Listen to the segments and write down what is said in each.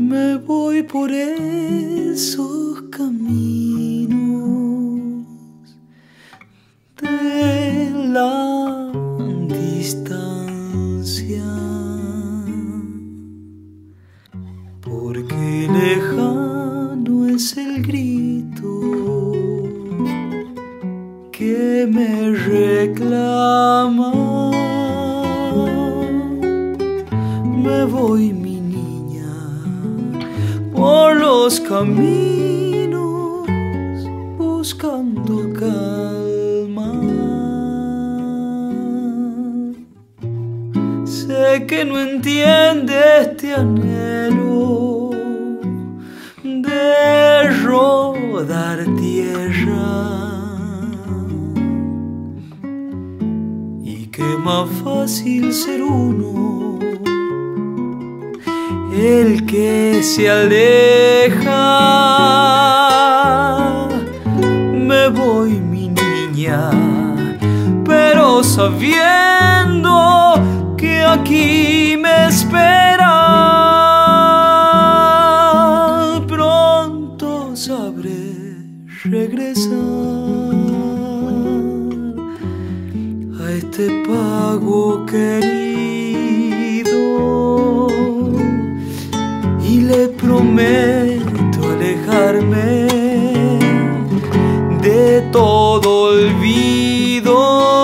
Me voy por esos caminos de la distancia, porque lejano es el grito que me reclama. Me voy, mi niña, por los caminos buscando calma. Sé que no entiende este anhelo de rodar tierra, y que más fácil ser uno el que se aleja. Me voy, mi niña, pero sabiendo que aquí me espera. Pronto sabré regresar a este pago querido, y le prometo alejarme de todo olvido.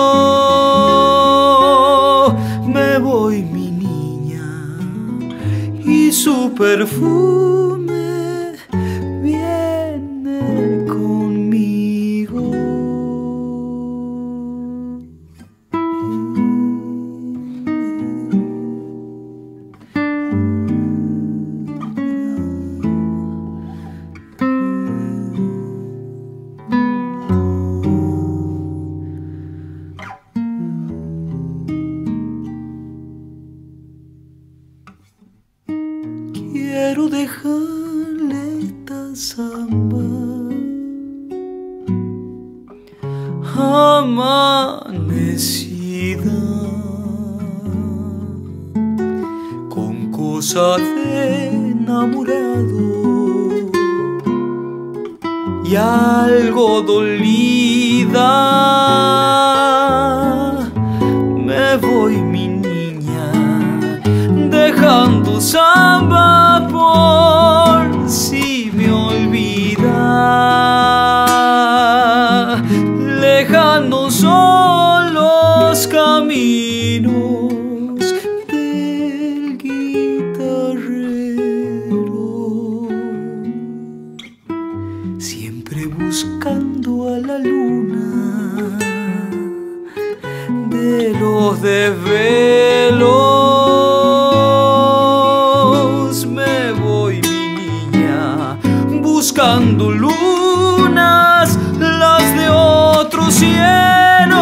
Me voy, mi niña, y su perfume viene conmigo. Quiero dejarle esta samba amanecida con cosas de enamorado y algo dolida. Me voy, mi niña, dejando samba por si me olvida. Lejano son los caminos del guitarrero, siempre buscando a la luna de los desvelos. Me voy, mi niña, buscando lunas, las de otro cielo.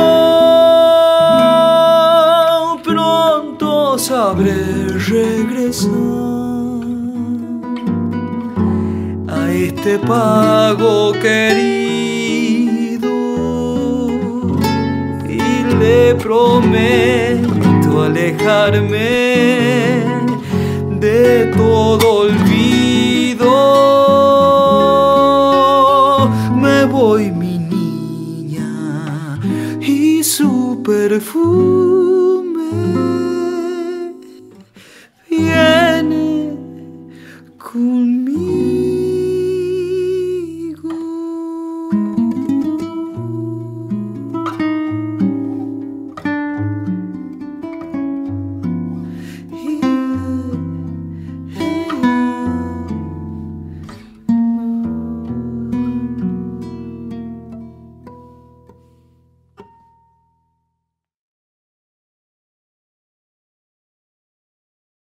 Pronto sabré regresar a este pago querido, y le prometo alejarme de todo olvido. Me voy, mi niña, y su perfume